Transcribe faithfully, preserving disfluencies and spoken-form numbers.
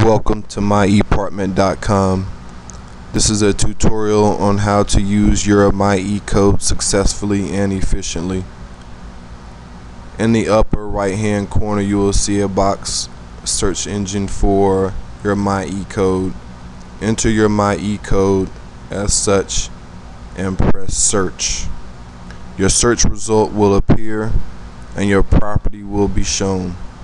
Welcome to my e apartment dot com. This is a tutorial on how to use your MyECode successfully and efficiently. In the upper right hand corner you will see a box search engine for your MyECode. Enter your MyECode as such and press search. Your search result will appear and your property will be shown.